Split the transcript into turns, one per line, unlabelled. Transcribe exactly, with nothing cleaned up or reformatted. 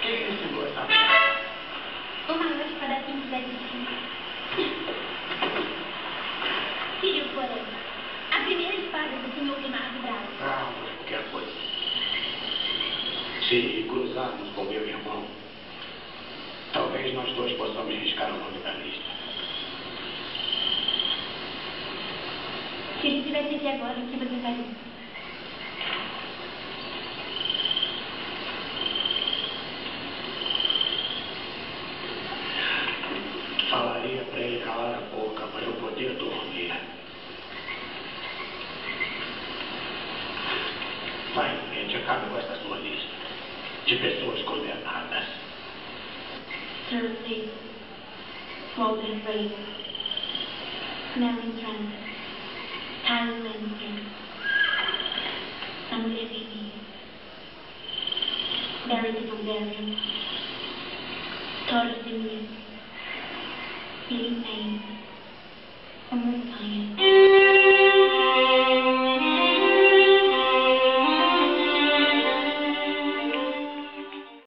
Quem ensinou essa
Uma noite para fins da destino. Filho Porém, a primeira espada do senhor Bernardo Bravo.
Ah, mas qualquer coisa. Se cruzarmos com meu irmão, talvez nós dois possamos riscar o nome da lista.
Se ele estivesse aqui agora, o que você faria?
Falaria para ele calar a boca para eu poder dormir. Vai em frente, acabe com essa sua lista de pessoas condenadas.
Cersei, Walder Frey, Merlin Trant, Tywin Lannister, Samuel Baby, Beric Dondarrion, Taurus Simeon, Billy Payne, Umar Payne.